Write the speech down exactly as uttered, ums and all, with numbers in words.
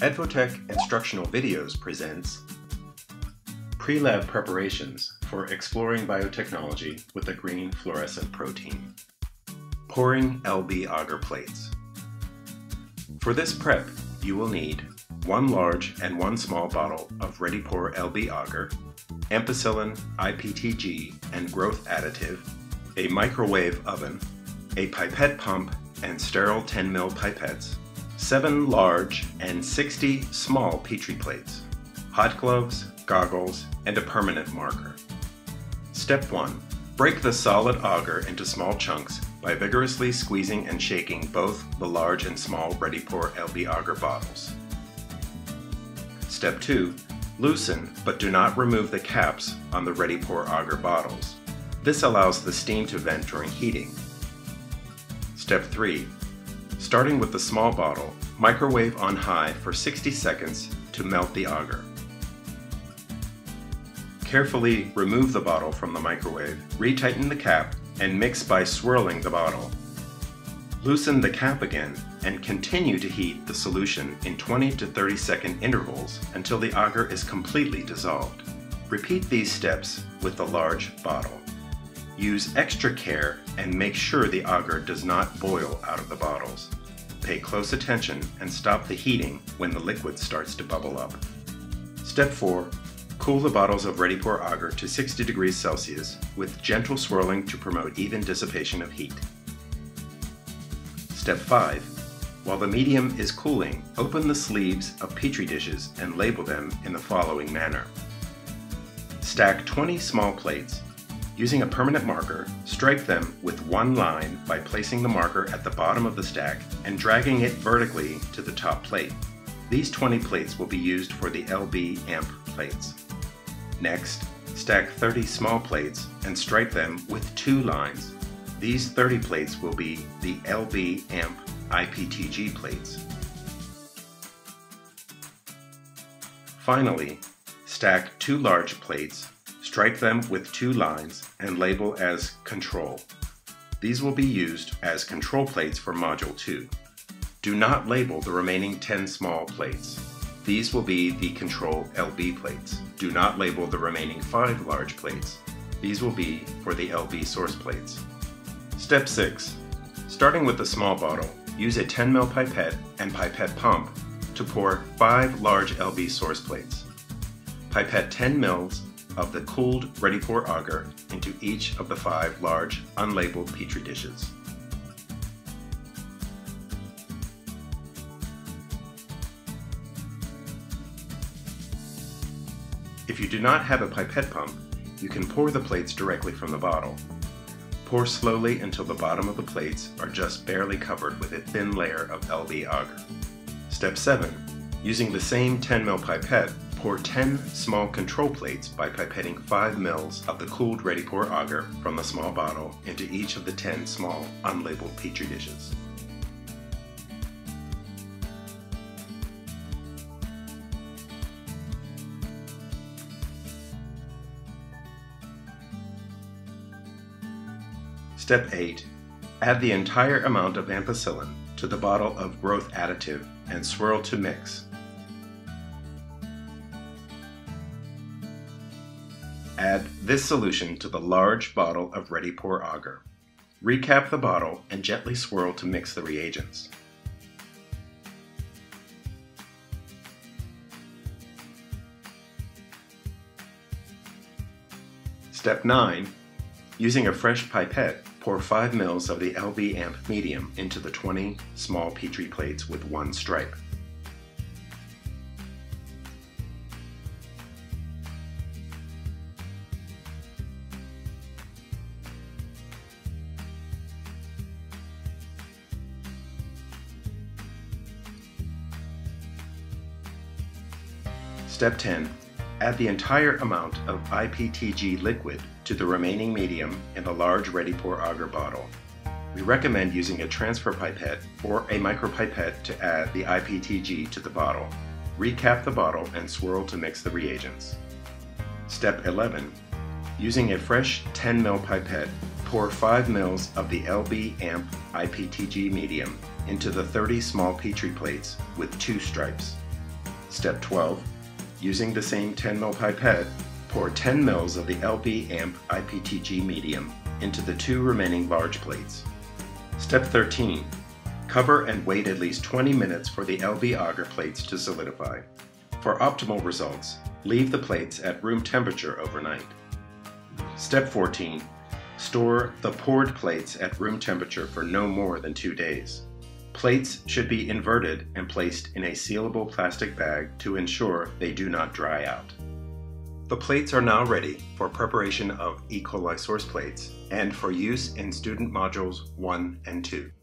Edvotek Instructional Videos presents Pre-Lab Preparations for Exploring Biotechnology with the Green Fluorescent Protein. Pouring L B-Agar plates. For this prep, you will need one large and one small bottle of ready-pour L B-Agar, ampicillin, I P T G, and growth additive, a microwave oven, a pipette pump and sterile ten mil pipettes, seven large and sixty small Petri plates, hot gloves, goggles, and a permanent marker. Step one. Break the solid agar into small chunks by vigorously squeezing and shaking both the large and small ready-pour L B-Agar bottles. Step two. Loosen but do not remove the caps on the ready-pour agar bottles. This allows the steam to vent during heating. Step three. Starting with the small bottle, microwave on high for sixty seconds to melt the agar. Carefully remove the bottle from the microwave, retighten the cap, and mix by swirling the bottle. Loosen the cap again and continue to heat the solution in twenty to thirty second intervals until the agar is completely dissolved. Repeat these steps with the large bottle. Use extra care and make sure the agar does not boil out of the bottles. Pay close attention and stop the heating when the liquid starts to bubble up. Step four. Cool the bottles of ready-pour agar to sixty degrees Celsius with gentle swirling to promote even dissipation of heat. Step five. While the medium is cooling, open the sleeves of Petri dishes and label them in the following manner. Stack twenty small plates. Using a permanent marker, stripe them with one line by placing the marker at the bottom of the stack and dragging it vertically to the top plate. These twenty plates will be used for the L B-Amp plates. Next, stack thirty small plates and stripe them with two lines. These thirty plates will be the L B-Amp I P T G plates. Finally, stack two large plates, stripe them with two lines, and label as Control. These will be used as control plates for Module two. Do not label the remaining ten small plates. These will be the Control L B plates. Do not label the remaining five large plates. These will be for the L B source plates. Step six. Starting with the small bottle, use a ten mil pipette and pipette pump to pour five large L B source plates. Pipette ten mils of the cooled ready-pour agar into each of the five large unlabeled Petri dishes. If you do not have a pipette pump, you can pour the plates directly from the bottle. Pour slowly until the bottom of the plates are just barely covered with a thin layer of L B-Agar. Step seven. Using the same ten mil pipette, pour ten small control plates by pipetting five mils of the cooled ready-pour agar from the small bottle into each of the ten small unlabeled Petri dishes. Step eight. Add the entire amount of ampicillin to the bottle of growth additive and swirl to mix. Add this solution to the large bottle of ready-pour agar. Recap the bottle and gently swirl to mix the reagents. Step nine. Using a fresh pipette, pour five mils of the L B-Amp medium into the twenty small Petri plates with one stripe. Step ten. Add the entire amount of I P T G liquid to the remaining medium in the large ready-pour agar bottle. We recommend using a transfer pipette or a micropipette to add the I P T G to the bottle. Recap the bottle and swirl to mix the reagents. Step eleven. Using a fresh ten mil pipette, pour five mils of the L B-Amp I P T G medium into the thirty small Petri plates with two stripes. Step twelve. Using the same ten milliliter pipette, pour ten milliliters of the L B-A G I P T G medium into the two remaining large plates. Step thirteen. Cover and wait at least twenty minutes for the L B-Agar plates to solidify. For optimal results, leave the plates at room temperature overnight. Step fourteen. Store the poured plates at room temperature for no more than two days. Plates should be inverted and placed in a sealable plastic bag to ensure they do not dry out. The plates are now ready for preparation of E. coli source plates and for use in student modules one and two.